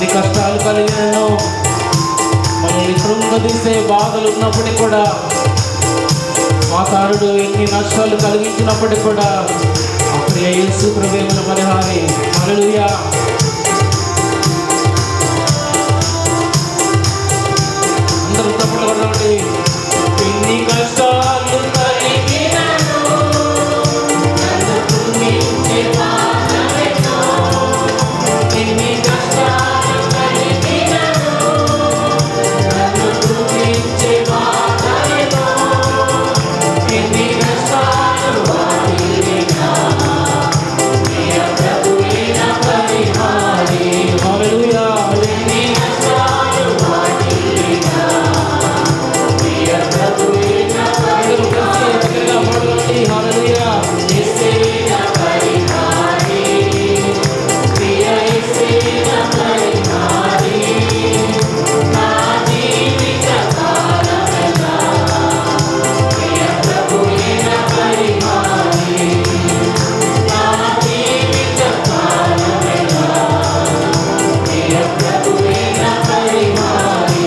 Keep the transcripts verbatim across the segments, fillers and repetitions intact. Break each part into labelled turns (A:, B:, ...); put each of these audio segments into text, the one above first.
A: కష్టాలు కలిగినను, మనల్ని కృంగదీసే బాధలు ఉన్నప్పటికీ కూడా, సాతానుడు ఎన్ని నష్టాలు కలిగించినప్పటికీ కూడా అప్పుడు యేసు ప్రభువుల పరిహారి. హల్లెలూయా. అందరూ తప్పట్లు కొట్టండి. ఎన్ని కష్టాలు కలిగినను నన్ను కృంగించే బాధలెన్నో, ఎన్ని కష్టాలు కలిగినను నన్ను కృంగించే బాధలెన్నో, ఎన్ని కష్టాలు వాటిల్లినా ప్రియ ప్రభువైన పరిహారి. హల్లెలూయా. ఎన్ని కష్టాలు వాటిల్లినా ప్రియ ప్రభువైన పరిహారి. హల్లెలూయా. యేసే నా పరిహారి, ప్రియ యేసే నా పరిహారి, నా జీవిత కాలమెల్లా ప్రియ ప్రభువైన పరిహారి, నా జీవిత కాలమెల్లా ప్రియ ప్రభువైన పరిహారి.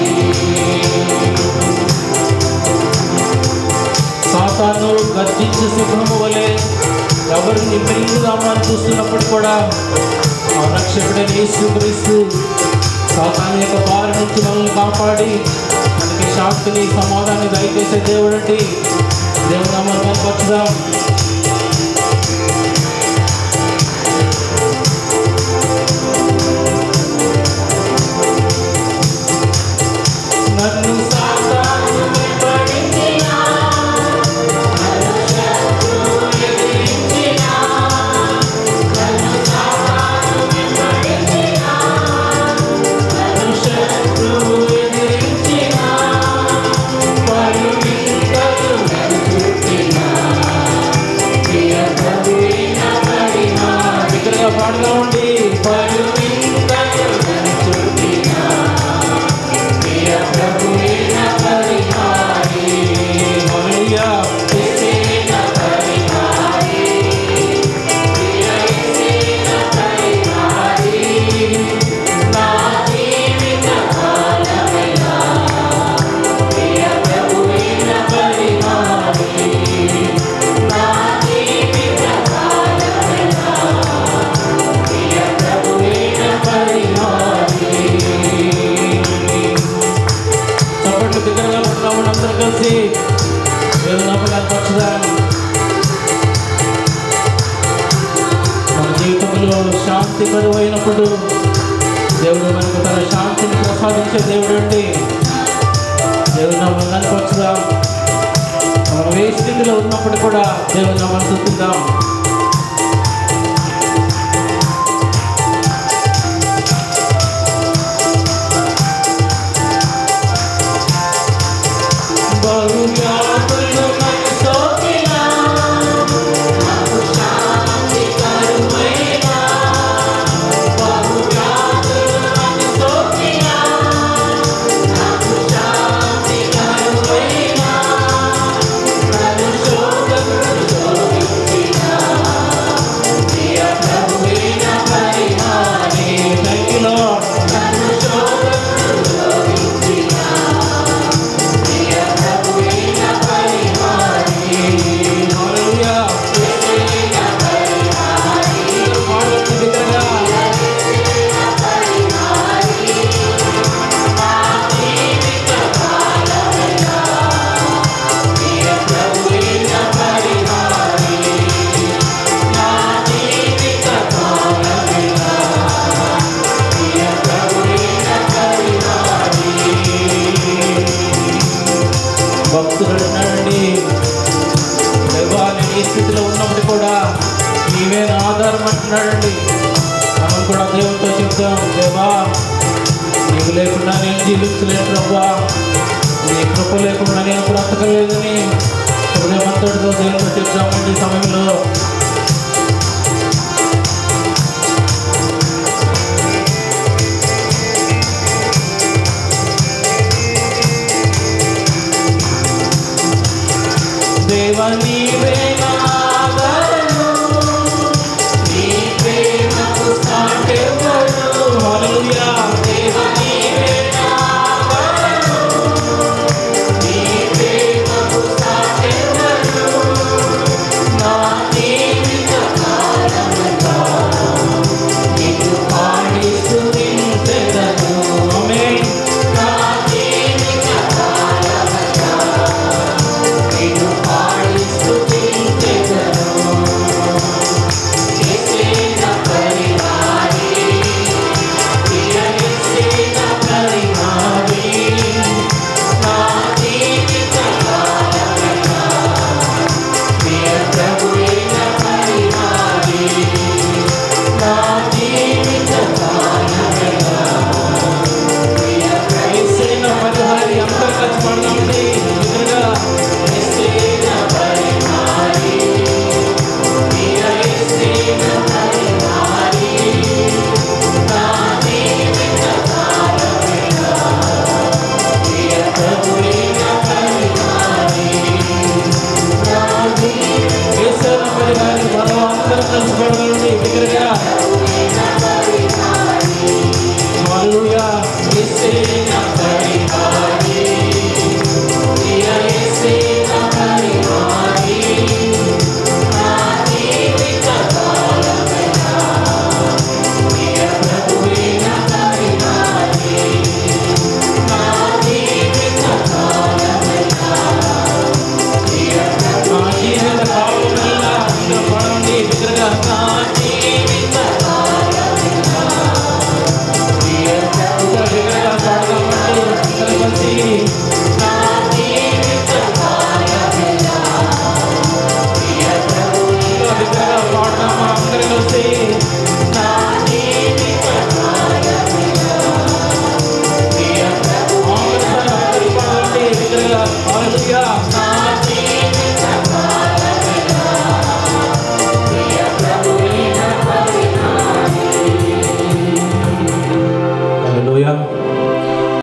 A: సాతాను గర్జించే సింహము వలె ఎవరిని మింగుదామని చూస్తున్నప్పుడు కూడా ఆ రక్షకుడైన యేసుక్రీస్తు సాతాను యొక్క బారి నుంచి మనల్ని కాపాడి మనకి శాంతిని సమాధానాన్ని దయచేసే దేవుడు అండి. దేవుని నామాన్ని కనపరచుదాం. నన్ను సాతాను వెంబడించినా, నన్ను శత్రువు ఎదిరించినా, నన్ను సాతాను వెంబడించినా, నన్ను శత్రువు ఎదిరించినా, పలువింతలు నన్ను చుట్టినా ప్రియ ప్రభువైన పరిహారి. బిగ్గరగా పాడుతూ ఉండి. పలువింతలు నన్ను చుట్టినా ప్రియ ప్రభువైన పరిహారి. హల్లెలూయా. యేసే నా పరిహారి, ప్రియ యేసే నా పరిహారి, నా జీవిత కాలమెల్లా ప్రియ ప్రభువైన పరిహారి, నా జీవిత కాలమెల్లా ప్రియ ప్రభువైన పరిహారి. చప్పట్లు బిగ్గరగా ఉన్నాము. అందరూ కలిసి దేవుని నామాన్ని కనపరచుదాం. మన జీవితంలో శాంతి కరువైనప్పుడు దేవుడు మనకు తన శాంతిని ప్రసాదించే దేవుడు అండి. దేవుని నామాన్ని కనపరచుదాం. మనం ఏ స్థితిలో ఉన్నప్పుడు కూడా దేవుని నామాన్ని స్తుతిద్దాం. బహువ్యాధులు నన్ను సోకినా, నాకు శాంతి కరువైనా, బహువ్యాధులు నన్ను సోకినా, నాకు శాంతి కరువైనా, నన్ను శోధకుడు శోధించినా ప్రియ ప్రభువైన పరిహారి. Thank you, Lord. నన్ను శోధకుడు శోధించినా ప్రియ ప్రభువైన పరిహారి. హల్లెలూయా. యేసే నా పరిహారి, పాడండి బిగ్గరగా. యేసే నా పరిహారి, నా జీవిత కాలమెల్లా ప్రియ ప్రభువైన పరిహారి, నా జీవిత కాలమెల్లా ప్రియ ప్రభువైన పరిహారి. భక్తుడు అంటున్నాడండి, దేవా నేను ఈ స్థితిలో ఉన్నప్పుడు కూడా నీవే నా ఆధారం అంటున్నాడండి. మనం కూడా దేవునితో చెప్తాం, దేవా నీవు లేకుండా నేను జీవించలేను ప్రభా, నీ కృప లేకుండా నేను బ్రతకలేదని హృదయమంతటితో దేవునితో చెప్తామండి. ఈ సమయంలో దేవా నీవే